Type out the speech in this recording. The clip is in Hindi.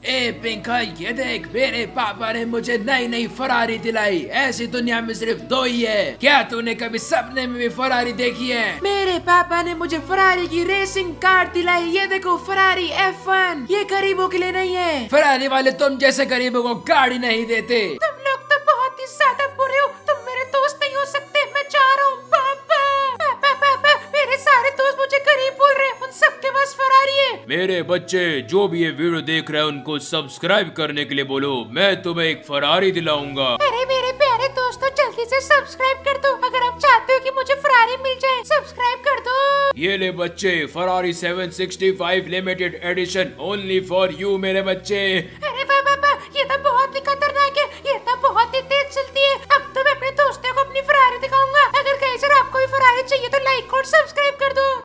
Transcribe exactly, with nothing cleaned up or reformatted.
ए पिंका, ये देख, मेरे पापा ने मुझे नई नई फरारी दिलाई। ऐसी दुनिया में सिर्फ दो ही है। क्या तूने कभी सपने में भी फरारी देखी है? मेरे पापा ने मुझे फरारी की रेसिंग कार दिलाई। ये देखो फरारी एफ वन। ये गरीबों के लिए नहीं है। फरारी वाले तुम जैसे गरीबों को गाड़ी नहीं देते। तुम लोग तो बहुत ही ज्यादा बुरे हो। तुम मेरे दोस्त नहीं हो सकते। मैं जा रहा हूँ। पापा पापा पापा, मेरे सारे दोस्त मुझे गरीब बोल रहे हैं। उन सबके पास फरारी है। मेरे बच्चे, जो भी ये वीडियो देख रहे हैं उनको सब्सक्राइब करने के लिए बोलो। मैं तुम्हें एक फरारी दिलाऊंगा। अरे मेरे प्यारे दोस्तों, जल्दी से सब्सक्राइब कर दो अगर आप चाहते हो कि मुझे फरारी मिल जाए। सब्सक्राइब कर दो। ये ले बच्चे, Ferrari seven sixty five limited edition, only for you मेरे बच्चे।